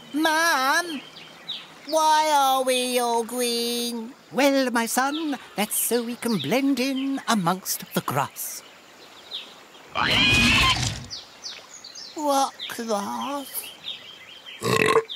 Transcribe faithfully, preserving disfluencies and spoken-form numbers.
Mum, why are we all green? Well, my son, that's so we can blend in amongst the grass. What grass?